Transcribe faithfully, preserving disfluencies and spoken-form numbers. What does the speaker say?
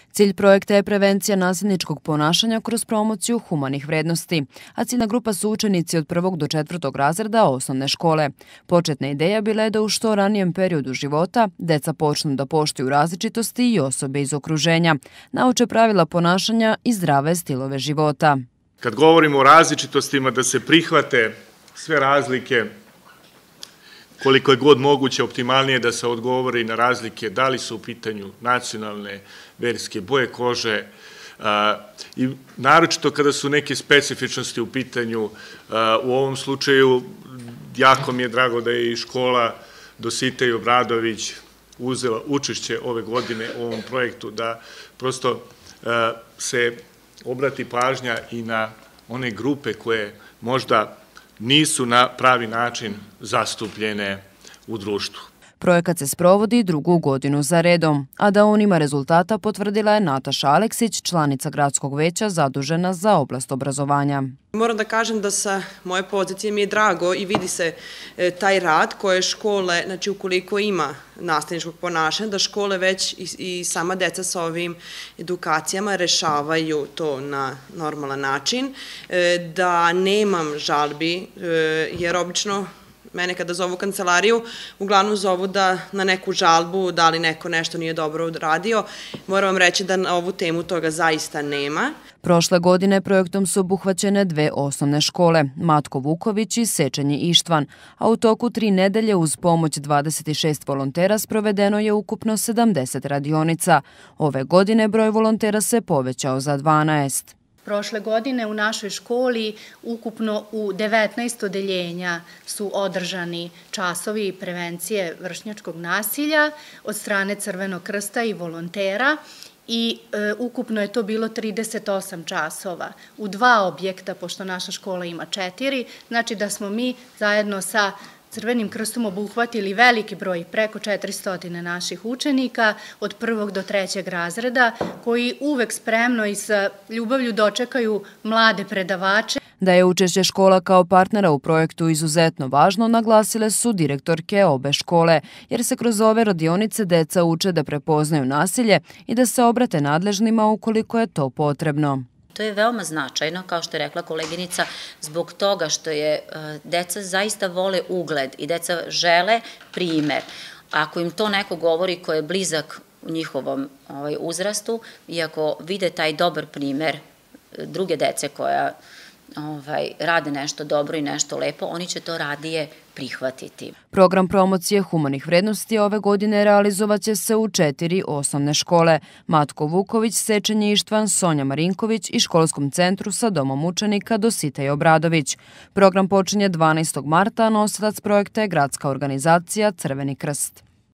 Cilj projekta je prevencija nasilničkog ponašanja kroz promociju humanih vrednosti, a ciljna grupa su učenici od prvog do četvrtog razreda osnovne škole. Početna ideja bila je da u što ranijem periodu života deca počnu da poštuju različitosti i osobe iz okruženja, nauče pravila ponašanja i zdrave stilove života. Kad govorimo o različitostima, da se prihvate sve razlike, koliko je god moguće optimalnije da se odgovori na razlike, da li su u pitanju nacionalne, verske, boje kože, i naročito kada su neke specifičnosti u pitanju. U ovom slučaju jako mi je drago da je i škola Dositej Obradović uzela učešće ove godine u ovom projektu, da prosto se obrati pažnja i na one grupe koje možda nisu na pravi način zastupljene u društvu. Projekat se sprovodi drugu godinu za redom, a da on ima rezultata potvrdila je Nataša Aleksić, članica gradskog veća zadužena za oblast obrazovanja. Moram da kažem da sa moje pozicije mi je drago i vidi se taj rad koje škole, znači ukoliko ima nasilničkog ponašanja, da škole već i sama deca sa ovim edukacijama rešavaju to na normalan način, da nemam žalbi, jer obično mene kada zovu u kancelariju, uglavnom zovu da na neku žalbu, da li neko nešto nije dobro uradio. Moram vam reći da na ovu temu toga zaista nema. Prošle godine projektom su obuhvaćene dve osnovne škole, Matko Vuković i Sečenje Ištvan, a u toku tri nedelje uz pomoć dvadeset šest volontera sprovedeno je ukupno sedamdeset radionica. Ove godine broj volontera se povećao za dvanaest. Prošle godine u našoj školi ukupno u devetnaest odeljenja su održani časovi prevencije vršnjačkog nasilja od strane Crvenog krsta i volontera i e, ukupno je to bilo trideset osam časova u dva objekta, pošto naša škola ima četiri, znači da smo mi zajedno sa Crvenim krstom obuhvatili veliki broj, preko četiristo naših učenika od prvog do trećeg razreda, koji uvek spremno i sa ljubavlju dočekaju mlade predavače. Da je učešće škola kao partnera u projektu izuzetno važno, naglasile su direktorke obe škole, jer se kroz ove radionice deca uče da prepoznaju nasilje i da se obrate nadležnima ukoliko je to potrebno. To je veoma značajno, kao što je rekla koleginica, zbog toga što je deca zaista vole ugled i deca žele primer. Ako im to neko govori ko je blizak u njihovom uzrastu i ako vide taj dobar primer druge dece koja rade nešto dobro i nešto lepo, oni će to radije prihvatiti. Program promocije humanih vrednosti ove godine realizovat će se u četiri osnovne škole: Matko Vuković, Sečenje Ištvan, Sonja Marinković i školskom centru sa domom učenika Dositej Obradović. Program počinje dvanaestog marta, a nosilac projekta je gradska organizacija Crveni krst.